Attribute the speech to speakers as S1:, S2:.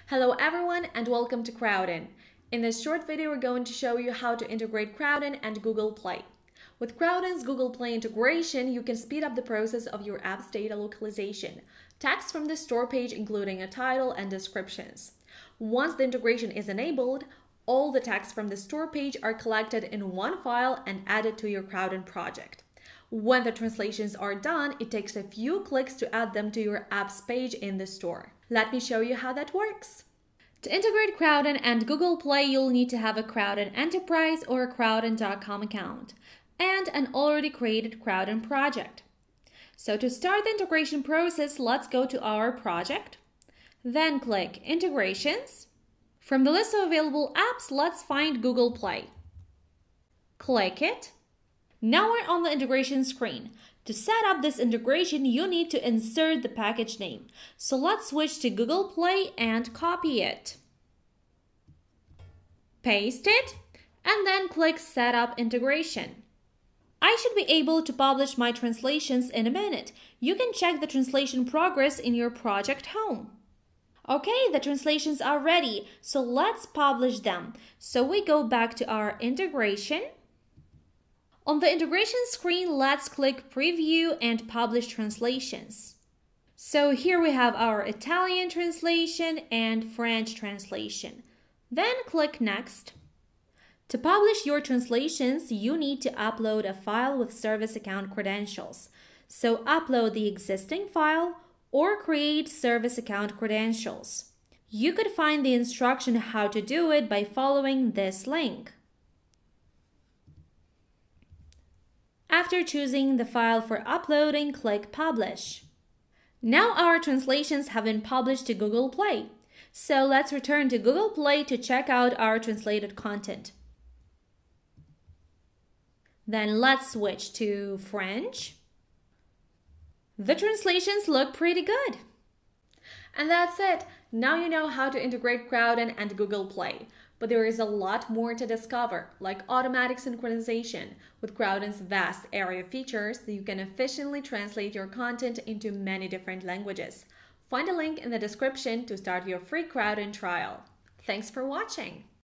S1: Hello everyone and welcome to Crowdin. In this short video, we're going to show you how to integrate Crowdin and Google Play. With Crowdin's Google Play integration, you can speed up the process of your app's data localization. Text from the store page including a title and descriptions. Once the integration is enabled, all the text from the store page are collected in one file and added to your Crowdin project. When the translations are done, it takes a few clicks to add them to your app's page in the store. Let me show you how that works. To integrate Crowdin and Google Play, you'll need to have a Crowdin Enterprise or a Crowdin.com account and an already created Crowdin project. So to start the integration process, let's go to our project. Then click Integrations. From the list of available apps, let's find Google Play. Click it. Now we're on the integration screen. To set up this integration, you need to insert the package name. So let's switch to Google Play and copy it. Paste it, and then click Setup Integration. I should be able to publish my translations in a minute. You can check the translation progress in your project home. Okay, the translations are ready, so let's publish them. So we go back to our integration. On the integration screen, let's click Preview and Publish Translations. So here we have our Italian translation and French translation. Then click Next. To publish your translations, you need to upload a file with service account credentials. So upload the existing file or create service account credentials. You could find the instruction how to do it by following this link. After choosing the file for uploading, click Publish. Now our translations have been published to Google Play. So let's return to Google Play to check out our translated content. Then let's switch to French. The translations look pretty good. And that's it. Now you know how to integrate Crowdin and Google Play. But there is a lot more to discover, like automatic synchronization. With Crowdin's vast area of features, you can efficiently translate your content into many different languages. Find a link in the description to start your free Crowdin trial. Thanks for watching!